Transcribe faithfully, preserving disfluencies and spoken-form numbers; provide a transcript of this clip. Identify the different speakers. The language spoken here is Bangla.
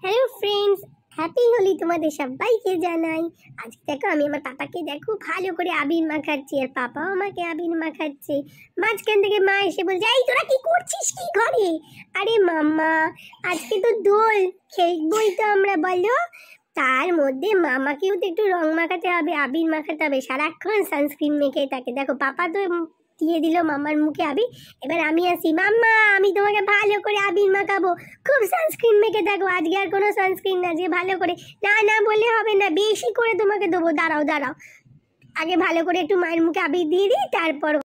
Speaker 1: হ্যালো ফ্রেন্ডস, হ্যাপি হোলি তোমাদের সবাইকে জানাই। আজকে দেখো আমি আমার পাপাকে দেখো ভালো করে আবির মাখাচ্ছি, আর পাপাও আমাকে আবির মাখাচ্ছে। মাঝখান থেকে মা এসে বলছে, এই তোরা কি করছিস কি ঘরে? আরে মাম্মা, আজকে তো দোল, খেলবই তো আমরা, বলো। তার মধ্যে মামাকেও তো একটু রং মাখাতে হবে, আবির মাখাতে হবে, সারাক্ষণ সানস্ক্রিন মেখে থাকে। দেখো পাপা তো দিয়ে দিল মাম্মার মুখে আবির। এবার আমি আসি, মাম্মা আমি তোমাকে ভালো করে আবির মাখাবো, খুব সানস্ক্রিন মেখে থাকো। আজকে আর কোনো সানস্ক্রিন না, যে ভালো করে না না বললে হবে না, বেশি করে তোমাকে দেবো। দাঁড়াও দাঁড়াও, আগে ভালো করে একটু মায়ের মুখে আবির দিয়ে দিই, তারপর